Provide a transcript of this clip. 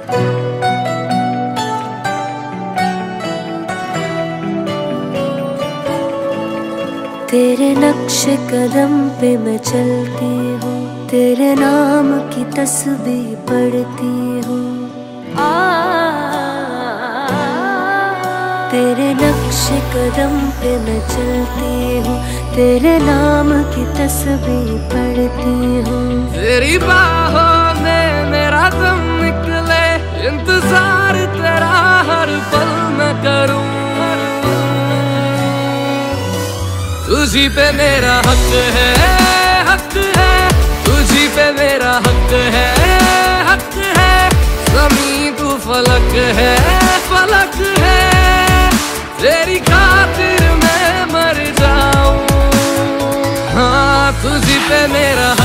तेरे नक्श कदम पे मैं चलती हूँ, तेरे नाम की तस्बीह पढ़ती हूँ। तेरे नक्श कदम पे मैं चलती हूँ, तेरे नाम की तस्बीह पढ़ती हूँ। तेरी बाहों में मेरा दम निकले, इंतजार तेरा हर पल मैं करूँ। तुझी पे मेरा हक है, हक है, तुझी पे मेरा हक है, हक है। ज़मीं तू फलक है, फलक है, तेरी खातिर मैं मर जाऊं। हाँ तुझी पे मेरा हक